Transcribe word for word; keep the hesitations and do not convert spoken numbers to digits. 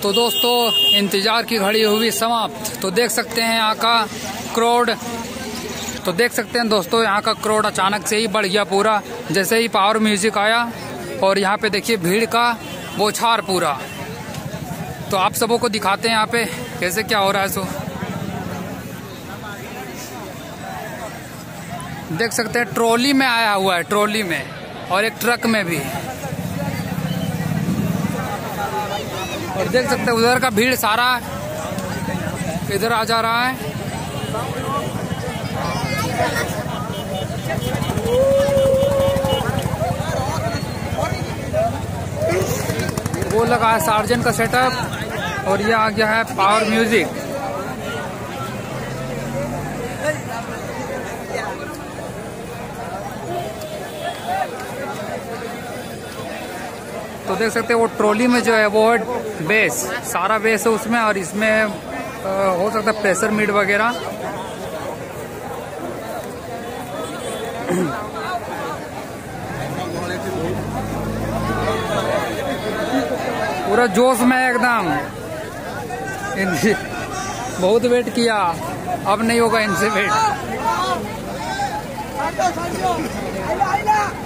तो दोस्तों इंतजार की घड़ी हुई समाप्त। तो देख सकते हैं यहाँ का क्राउड, तो देख सकते हैं दोस्तों यहाँ का क्राउड अचानक से ही बढ़ गया पूरा, जैसे ही पावर म्यूजिक आया। और यहाँ पे देखिए भीड़ का बौछार पूरा। तो आप सबों को दिखाते हैं यहाँ पे कैसे क्या हो रहा है। सो देख सकते हैं ट्रॉली में आया हुआ है, ट्रॉली में, और एक ट्रक में भी। और देख सकते हैं उधर का भीड़ सारा इधर आ जा रहा है। वो लगा है सार्जन का सेटअप, और ये आ गया है पावर म्यूजिक। तो देख सकते हैं वो ट्रॉली में जो है वो है बेस, सारा बेस है उसमें, और इसमें आ, हो सकता है प्रेशर मीट वगैरह। पूरा जोश में एकदम। बहुत वेट किया, अब नहीं होगा इनसे वेट।